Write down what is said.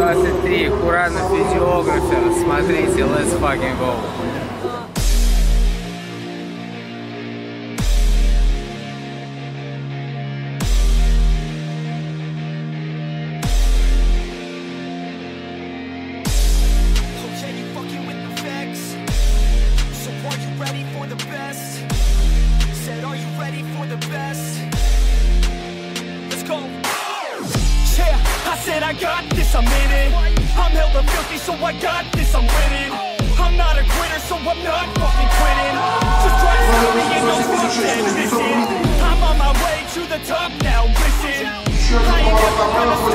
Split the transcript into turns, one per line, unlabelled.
23, Kuranov Videographer. Смотрите, let's fucking go.
I got this, I'm in it. I'm hella filthy, so I got this, I'm winning. I'm not a quitter, so I'm not fucking quitting. Just try to stop me and don't fuck that, listen. I'm on my way to the top now, listen. I ain't never gonna